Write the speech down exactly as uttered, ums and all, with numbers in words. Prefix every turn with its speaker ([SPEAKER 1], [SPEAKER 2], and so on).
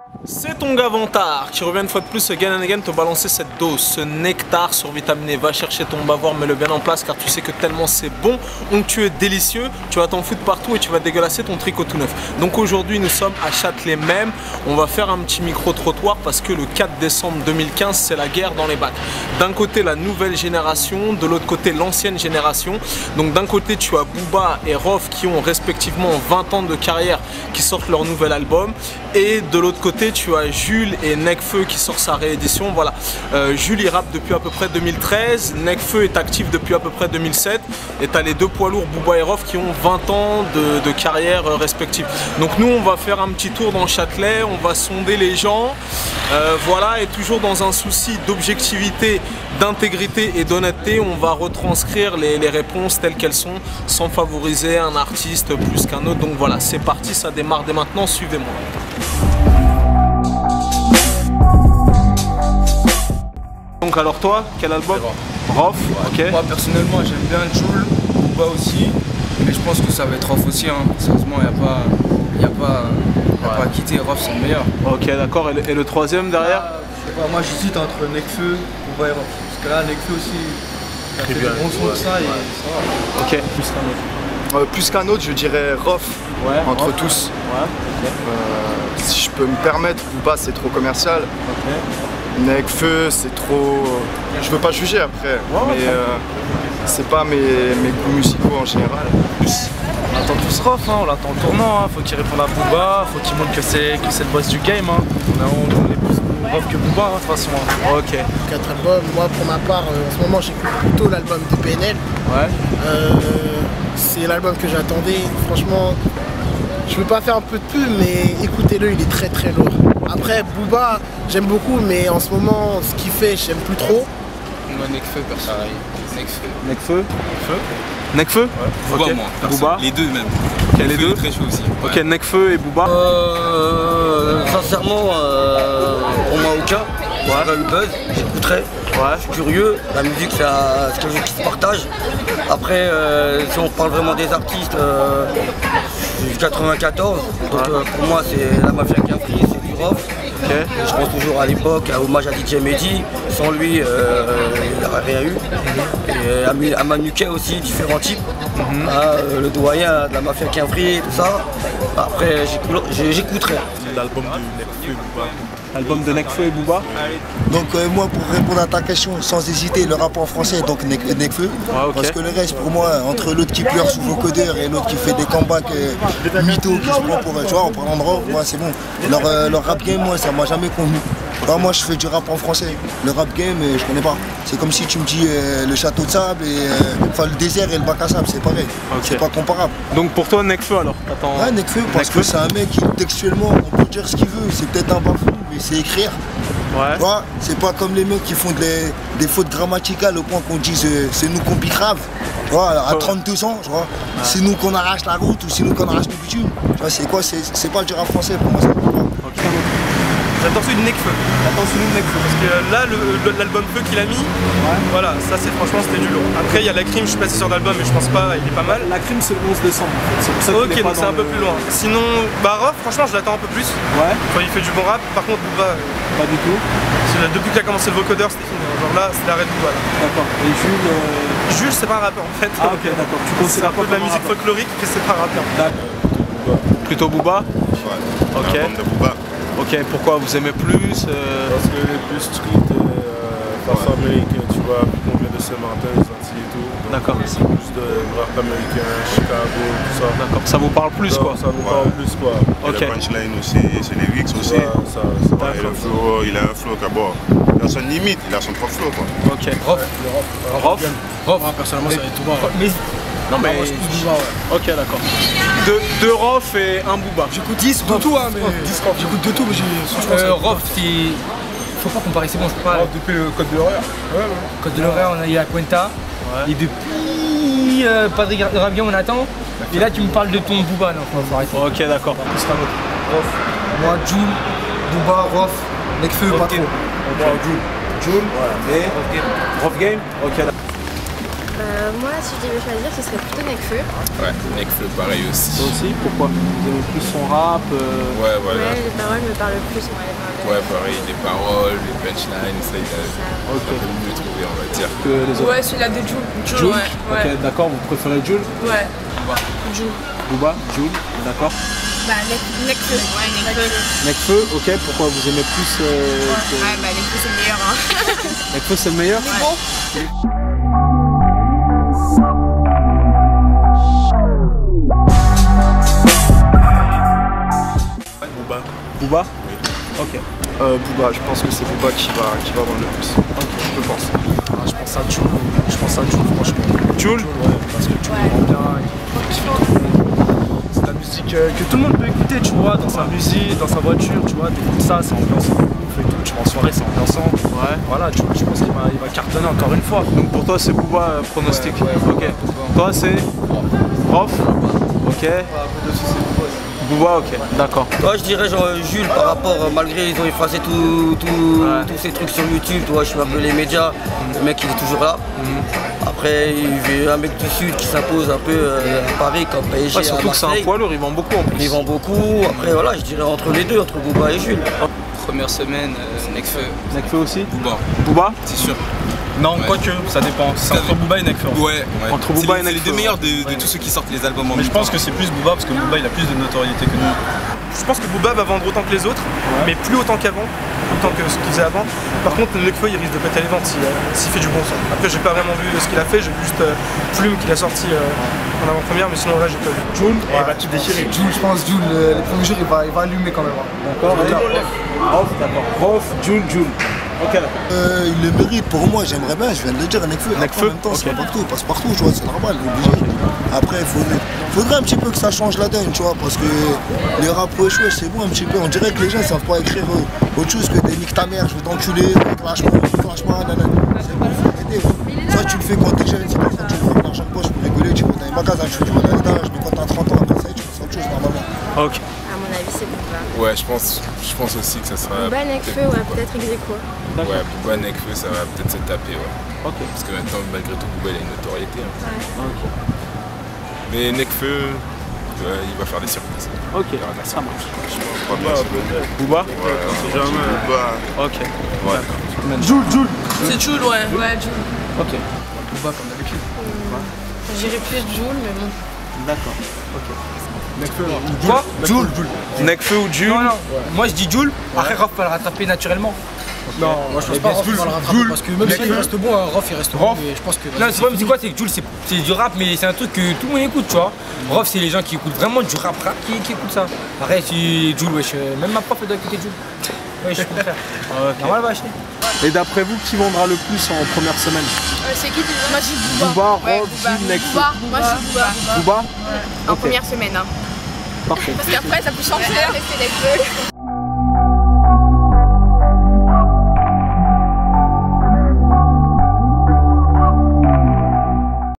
[SPEAKER 1] C'est ton gars Vantard qui revient une fois de plus again and again te balancer cette dose, ce nectar survitaminé. Va chercher ton bavoir, mets-le bien en place car tu sais que tellement c'est bon, onctueux, délicieux, tu vas t'en foutre partout et tu vas dégueulasser ton tricot tout neuf. Donc aujourd'hui nous sommes à Châtelet même, on va faire un petit micro-trottoir parce que le quatre décembre deux mille quinze c'est la guerre dans les bacs. D'un côté la nouvelle génération, de l'autre côté l'ancienne génération. Donc d'un côté tu as Booba et Rof qui ont respectivement vingt ans de carrière qui sortent leur nouvel album et de l'autre côté tu as Jules et Nekfeu qui sort sa réédition. Voilà, euh, Jules il rappe depuis à peu près deux mille treize, Nekfeu est actif depuis à peu près deux mille sept et tu as les deux poids lourds Booba et Rof qui ont vingt ans de, de carrière euh, respective. Donc nous on va faire un petit tour dans Châtelet, on va sonder les gens, euh, voilà, et toujours dans un souci d'objectivité, d'intégrité et d'honnêteté, on va retranscrire les, les réponses telles qu'elles sont sans favoriser un artiste plus qu'un autre. Donc voilà, c'est parti, ça démarre dès maintenant, suivez-moi. Donc alors toi, quel album? Rof, ok.
[SPEAKER 2] Moi personnellement j'aime bien Jules, Booba aussi, mais je pense que ça va être Rof aussi, hein. Sérieusement il n'y a pas, y a pas, y a ouais. pas à quitter, Rof c'est le meilleur.
[SPEAKER 1] Ok d'accord, et le, et le troisième derrière?
[SPEAKER 3] Ah, je sais pas, moi j'hésite entre Nekfeu, Booba et Rof, parce que là Nekfeu aussi, il a fait des bons sons de ça et ça va.
[SPEAKER 1] Ok, plus qu'un autre.
[SPEAKER 4] Euh, plus qu'un autre, je dirais Rof, ouais, entre Rof. tous. Ouais. Okay. Euh, si je peux me permettre, Booba c'est trop commercial. Okay. Nekfeu c'est trop... Je veux pas juger après, ouais, mais euh, c'est pas mes, mes goûts musicaux en général.
[SPEAKER 5] On attend tous Rof, hein, on l'attend au tournant, hein. Faut qu'il réponde à Booba, faut qu'il montre que c'est le boss du game. Hein. On, a, on est plus Rof que Booba hein, de toute façon. Hein.
[SPEAKER 1] Ok.
[SPEAKER 6] Quatre albums, moi pour ma part, euh, en ce moment j'écoute plutôt l'album de P N L.
[SPEAKER 1] Ouais.
[SPEAKER 6] Euh, c'est l'album que j'attendais, franchement, je veux pas faire un peu de pub, mais écoutez-le, il est très très lourd. Après, Booba, j'aime beaucoup, mais en ce moment, ce qu'il fait, j'aime plus trop.
[SPEAKER 2] Moi, Nekfeu, personnellement. Nekfeu.
[SPEAKER 1] Nekfeu Nekfeu ouais.
[SPEAKER 2] Booba,
[SPEAKER 1] okay.
[SPEAKER 2] moi.
[SPEAKER 1] Booba.
[SPEAKER 2] Les deux même.
[SPEAKER 1] Okay, les deux
[SPEAKER 2] très chaud aussi. Ouais.
[SPEAKER 1] Ok, Nekfeu et Booba.
[SPEAKER 7] Euh, sincèrement, euh, pour moi, aucun. Ouais. Le buzz, j'écouterai. Ouais. Je suis curieux. La musique, c'est quelque chose qui se partage. Après, euh, si on parle vraiment des artistes, euh, quatre-vingt-quatorze. Donc ouais. euh, pour moi, c'est la Mafia qui a pris, c'est du Rof. Okay. Je pense toujours à l'époque, à hommage à D J Mehdi. Sans lui, euh, il n'y aurait rien eu. Et à Manuquet aussi, différents types. Mm-hmm. ah, le doyen de la Mafia Quinfri, tout ça. Après, j'écouterai.
[SPEAKER 1] L'album de Nekfeu et Booba. L'album de Nekfeu et Booba.
[SPEAKER 8] Donc euh, moi, pour répondre à ta question, sans hésiter, le rap en français, donc Nekfeu.
[SPEAKER 1] Ouais, okay.
[SPEAKER 8] Parce que le reste, pour moi, entre l'autre qui pleure sous vocodeur et l'autre qui fait des comebacks euh, mythos, qui se prend pour, tu vois, en parlant de rock, moi c'est bon. Leur, euh, leur rap game, moi, ça m'a jamais convenu. Alors, moi, je fais du rap en français. Le rap game, euh, je connais pas. C'est comme si tu me dis euh, le château de sable, et, euh, enfin le désert et le bac à sable, c'est pareil. Okay. C'est pas comparable.
[SPEAKER 1] Donc pour toi, Nekfeu alors? Attends.
[SPEAKER 8] Ouais, Nekfeu, parce Nekfeu. que c'est un mec qui, textuellement, on peut dire ce qu'il veut. C'est peut-être un bafou, mais c'est écrire.
[SPEAKER 1] Ouais.
[SPEAKER 8] Tu vois, c'est pas comme les mecs qui font des, des fautes grammaticales au point qu'on dise euh, c'est nous qu'on pique grave. Voilà, à trente-deux ans, tu vois, ouais. C'est nous qu'on arrache la route ou c'est nous qu'on arrache le bitume. Tu vois, c'est quoi? C'est pas du rap français pour moi. Ça.
[SPEAKER 5] Okay. J'attends celui de Nekfeu. J'attends celui de Nekfeu. Parce que là, l'album Feu qu'il a mis, ouais. Voilà, ça c'est franchement c'était du lourd. Après, il y a La Crime, je suis pas sûr d'album, mais je pense pas, il est pas mal.
[SPEAKER 1] La Crime, c'est le onze décembre en fait. C'est pour ça
[SPEAKER 5] ok, donc c'est un le... peu plus loin. Sinon, bah Rof, franchement, je l'attends un peu plus.
[SPEAKER 1] Ouais.
[SPEAKER 5] Enfin, il fait du bon rap. Par contre, Booba. Euh...
[SPEAKER 1] Pas du tout.
[SPEAKER 5] Depuis qu'il a commencé le vocodeur, c'était fini. Genre là, c'est l'arrêt de Booba.
[SPEAKER 1] D'accord. Et Jules. Euh...
[SPEAKER 5] Jules, c'est pas un rappeur en fait.
[SPEAKER 1] Ah, ok, d'accord. Tu considères
[SPEAKER 5] un peu de la musique folklorique, mais c'est pas un rappeur.
[SPEAKER 1] D'accord. Plutôt Booba.
[SPEAKER 4] Ouais.
[SPEAKER 1] Ok.
[SPEAKER 4] De Booba.
[SPEAKER 1] Ok, pourquoi vous aimez plus euh...
[SPEAKER 9] Parce que les plus street, euh, façon américaine, tu vois, on vient de Saint-Martin, les Antilles et tout.
[SPEAKER 1] D'accord.
[SPEAKER 9] C'est plus de rap américain, Chicago, tout ça.
[SPEAKER 1] D'accord, ça vous parle plus. Donc, quoi.
[SPEAKER 9] Ça nous ouais. parle plus quoi.
[SPEAKER 4] Ok. Le punchline aussi, c'est les lyrics aussi. Ouais, ça, ça ouais, le flow, il a un flow qu'abord. Personne n'imite, il a son propre flow quoi.
[SPEAKER 1] Ok.
[SPEAKER 5] Rof.
[SPEAKER 1] Rof.
[SPEAKER 5] Rof. Personnellement, ça va être tout bon. Mais...
[SPEAKER 1] Non mais... Moi, je Booba, ouais. Ok d'accord. Deux, deux Rof et un Booba.
[SPEAKER 3] J'écoute dix de tout hein mais... J'écoute de tout mais j'ai...
[SPEAKER 5] Euh, Rof, c'est... Faut pas comparer, c'est bon, je peux pas...
[SPEAKER 9] Rof depuis le Code de l'Horaire. Ouais, ouais.
[SPEAKER 5] Code de l'Horaire, on a eu à Cuenta. Ouais. Et depuis... Euh, Padre Rabian, on attend. Et là, tu me parles de ton Booba, non, faut arrêter.
[SPEAKER 1] Ok d'accord.
[SPEAKER 3] Rof. Moi, Jules, Booba, Rof, Nekfeu, pas trop.
[SPEAKER 1] Jules. Jules, voilà. Mais... Rof Game. Rof Game. Ok d'accord.
[SPEAKER 10] Euh, moi, si je devais choisir, ce serait plutôt Nekfeu.
[SPEAKER 11] Ouais, Nekfeu, pareil aussi.
[SPEAKER 1] Toi aussi, pourquoi? Vous aimez plus son rap euh...
[SPEAKER 11] Ouais, voilà.
[SPEAKER 10] Ouais, les paroles me parlent plus. Moi, les paroles.
[SPEAKER 11] Ouais, pareil, les paroles, les punchlines, ça, il a un peu mieux trouvé, on va dire.
[SPEAKER 1] Que les autres.
[SPEAKER 12] Ouais, celui-là de Jul.
[SPEAKER 1] Jul,
[SPEAKER 12] ouais.
[SPEAKER 1] Ok,
[SPEAKER 12] ouais.
[SPEAKER 1] d'accord, vous préférez Jul?
[SPEAKER 12] Ouais. Booba. Jul.
[SPEAKER 1] Booba, Jul, d'accord.
[SPEAKER 12] Bah, Nekfeu. Ouais, Nekfeu.
[SPEAKER 1] Nekfeu, ok, pourquoi vous aimez plus euh,
[SPEAKER 12] Ouais,
[SPEAKER 1] que...
[SPEAKER 12] ouais bah Nekfeu c'est le meilleur. Hein.
[SPEAKER 1] Nekfeu c'est le meilleur?
[SPEAKER 12] Mais bon.
[SPEAKER 1] Booba. Booba? Oui. Ok.
[SPEAKER 4] Euh, Booba, je pense que c'est Booba qui va, qui va vendre le plus.
[SPEAKER 1] Ok.
[SPEAKER 4] Je pense.
[SPEAKER 3] Ah, je pense à Jul, je pense à Jul franchement.
[SPEAKER 1] Jul?
[SPEAKER 3] Ouais, parce que Jul ouais. rend bien, il kiffe tout le monde. C'est la musique euh, que tout le monde peut écouter, tu vois, dans sa musique, dans sa voiture, tu vois, t'écoutes ça, c'est ambiançant de ouf et tout, tu vas en soirée, c'est ambiançant. Ouais. Voilà, tu vois, je pense qu'il va, il va cartonner encore une fois.
[SPEAKER 1] Donc pour toi c'est Booba euh, pronostic?
[SPEAKER 3] Ouais, ouais,
[SPEAKER 1] ok.
[SPEAKER 3] ouais,
[SPEAKER 1] Toi c'est Rof? Ok. Booba, ok, d'accord.
[SPEAKER 7] Toi, je dirais genre Jules par rapport, malgré ils ont effacé tout, tout, ouais. tous ces trucs sur YouTube, toi, je suis un peu les médias, mm. le mec il est toujours là. Mm. Après, il y a un mec du Sud qui s'impose un peu euh, à Paris comme P S G.
[SPEAKER 1] Ouais, surtout que c'est un poids lourd, il vend beaucoup en plus.
[SPEAKER 7] Il vend beaucoup, après voilà, je dirais entre les deux, entre Booba et Jules.
[SPEAKER 2] Première semaine, euh, Nekfeu.
[SPEAKER 1] Nekfeu aussi?
[SPEAKER 11] Booba.
[SPEAKER 1] Booba?
[SPEAKER 11] C'est sûr.
[SPEAKER 5] Non, ouais. Quoique, ça dépend. C'est entre Booba et Nekfeu.
[SPEAKER 11] Ouais, ouais.
[SPEAKER 1] Entre Booba et Nekfeu.
[SPEAKER 11] C'est les deux meilleurs de, de ouais. tous ceux qui sortent les albums en
[SPEAKER 5] Mais
[SPEAKER 11] même
[SPEAKER 5] je pense
[SPEAKER 11] temps.
[SPEAKER 5] que c'est plus Booba parce que Booba il a plus de notoriété que nous. Je pense que Booba va vendre autant que les autres, ouais. mais plus autant qu'avant, autant que ce qu'il faisait avant. Par contre, Nekfeu il risque de péter les ventes s'il s'il fait du bon son. Après, j'ai pas vraiment vu ce qu'il a fait, j'ai juste euh, Plume qu'il a sorti euh, en avant-première, mais sinon là j'ai pas vu.
[SPEAKER 3] Jul, ouais. il va tout déchirer. Jul, je pense, Jul, les premiers jours il va, il va allumer quand même.
[SPEAKER 1] D'accord, Rof, d'accord. Rof, Jul, Jul. Ok.
[SPEAKER 8] Euh, il le mérite pour moi, j'aimerais bien, je viens de le dire, Nekfeu.
[SPEAKER 1] Nekfeu.
[SPEAKER 8] En même temps, okay. c'est partout, il passe partout, tu vois, c'est normal, il est obligé. Après, il faudrait, faudrait un petit peu que ça change la donne, tu vois, parce que les rap wesh wesh, c'est bon un petit peu. On dirait que les gens ne savent pas écrire euh, autre chose que des nique ta mère, je vais t'enculer, clash-moi, clash-moi, nanana. C'est bon, faut arrêter. Ça, tu le fais quand t'es jeune, c'est pas quand tu veux faire de l'argent de poche pour rigoler, tu vas dans les magasins, tu fais du montage, mais quand t'as trente ans, après ça, tu fais autre chose normalement.
[SPEAKER 1] Ok.
[SPEAKER 10] À mon avis, c'est Booba.
[SPEAKER 11] Ouais, je pense, je pense aussi que ça sera.
[SPEAKER 10] Booba, Nekfeu, ouais, peut-être ex-aequo.
[SPEAKER 11] Ouais, Booba, Nekfeu, ça va peut-être se taper, ouais.
[SPEAKER 1] Ok.
[SPEAKER 11] Parce que maintenant, malgré tout, Booba, il a une notoriété. Hein.
[SPEAKER 10] Ouais.
[SPEAKER 1] Ok.
[SPEAKER 11] Mais Nekfeu, ouais, il va faire des surprises.
[SPEAKER 1] Ok, ça marche.
[SPEAKER 9] Booba,
[SPEAKER 1] Booba?
[SPEAKER 9] Ouais, on sait jamais. Booba.
[SPEAKER 1] Ok.
[SPEAKER 9] Ouais.
[SPEAKER 3] Jul, Jul.
[SPEAKER 12] C'est Jul, ouais. Ouais, Jul.
[SPEAKER 1] Ok.
[SPEAKER 3] Booba comme d'habitude.
[SPEAKER 12] Mmh. J'irais plus Jul, mais bon.
[SPEAKER 1] D'accord. Ok.
[SPEAKER 3] Nekfeu.
[SPEAKER 5] Quoi?
[SPEAKER 3] Jul, Jul.
[SPEAKER 1] Nekfeu ou Jul?
[SPEAKER 5] Non, non. Ouais. Moi je dis Jul, après Rof va le rattraper naturellement.
[SPEAKER 3] Okay. Non, moi je pense pas Rof va le rattraper parce que même s'il reste bon, Rof il reste bon, mais je pense que...
[SPEAKER 5] Non, c'est pas, c'est quoi, c'est que Jul c'est du rap, mais c'est un truc que tout le monde écoute, tu vois. Rof c'est les gens qui écoutent vraiment du rap rap qui, qui écoutent ça. Après si Jul, wesh, même ma prof elle doit écouter Jul. Wesh, je contraire.
[SPEAKER 1] Ok.
[SPEAKER 5] Normal, va acheter.
[SPEAKER 1] Et d'après vous, qui vendra le plus en première semaine?
[SPEAKER 12] euh, C'est qui déjà? Moi je dis Booba.
[SPEAKER 1] Booba,
[SPEAKER 12] ouais,
[SPEAKER 1] Rof, Jul, Nekfeu.
[SPEAKER 12] Booba. Moi je dis Booba.
[SPEAKER 1] Booba?
[SPEAKER 12] Ouais. En
[SPEAKER 1] okay.
[SPEAKER 12] première semaine. Hein.
[SPEAKER 1] Parfait.
[SPEAKER 12] Parce qu'après ça peut changer. Ouais,